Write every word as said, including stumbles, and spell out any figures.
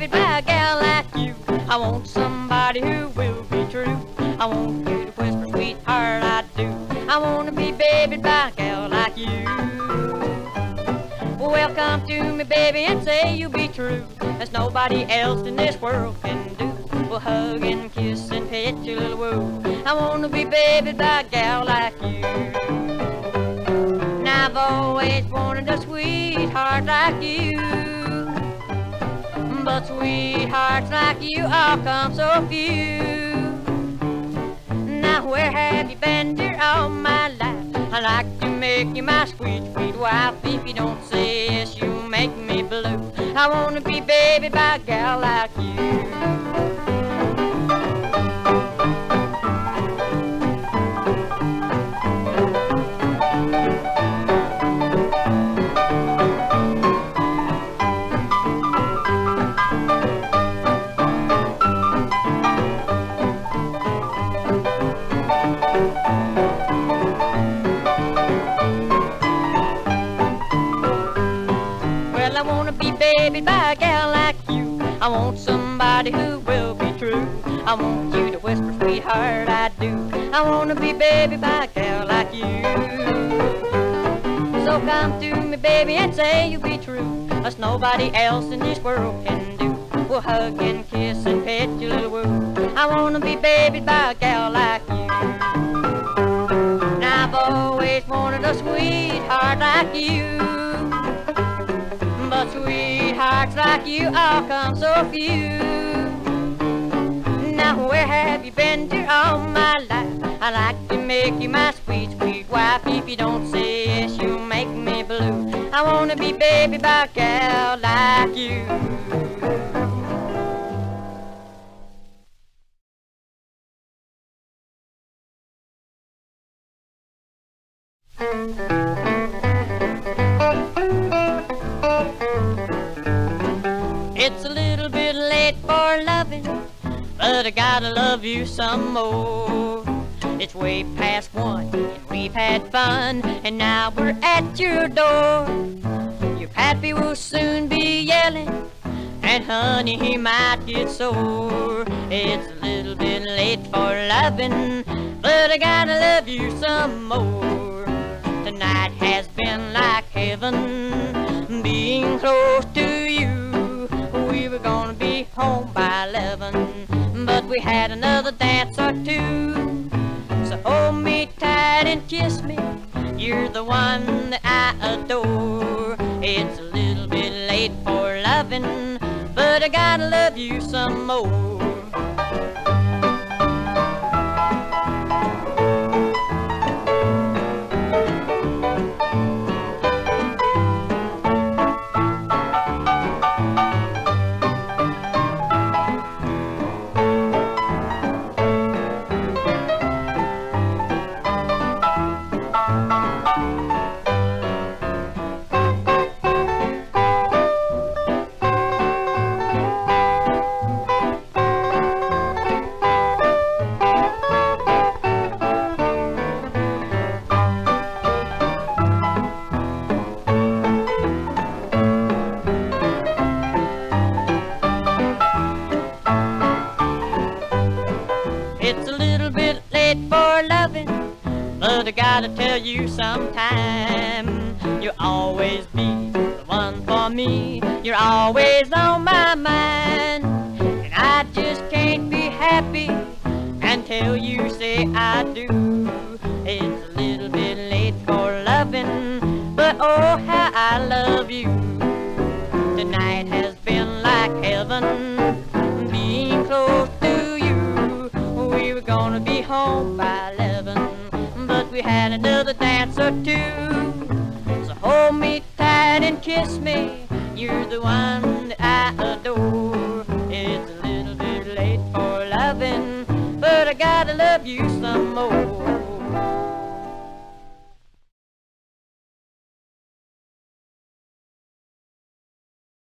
baby by a gal like you. I want somebody who will be true. I want you to whisper, sweetheart, I do. I want to be babied by a gal like you. Well, come to me, baby, and say you'll be true, as nobody else in this world can do. We'll hug and kiss and pet your little woo. I want to be babied by a gal like you. Now I've always wanted a sweetheart like you, but sweethearts like you all come so few. Now where have you been, dear, all my life? I like to make you my sweet, sweet wife. If you don't say yes, you make me blue. I wanna be baby by a gal like you. I wanna be babied by a gal like you. I want somebody who will be true. I want you to whisper, sweetheart, I do. I wanna be babied by a gal like you. So come to me, baby, and say you'll be true, as nobody else in this world can do. We'll hug and kiss and pet your little woo. I wanna be babied by a gal like you. Now I've always wanted a sweetheart like you, but sweethearts like you all come so few. Now where have you been, dear, all my life? I like to make you my sweet, sweet wife. If you don't say yes, you make me blue. I wanna be baby by a gal like you. It's a little bit late for loving, but I gotta love you some more. It's way past one, and we've had fun, and now we're at your door. Your pappy will soon be yelling, and honey, he might get sore. It's a little bit late for loving, but I gotta love you some more. Tonight has been like heaven, being close to you. We were gonna be home by eleven, but we had another dance or two. So hold me tight and kiss me, you're the one that I adore. It's a little bit late for loving, but I gotta love you some more. It's a little bit late for loving, but I gotta tell you sometime, you'll always be the one for me. You're always on my mind, and I just can't be happy until you say I do. It's a little bit late for loving, but oh how I love you. Tonight has been like heaven, being close to you. We were gonna be home by eleven, but we had another dance or two. So hold me tight and kiss me, you're the one that I adore. It's a little bit late for loving, but I gotta love you some more.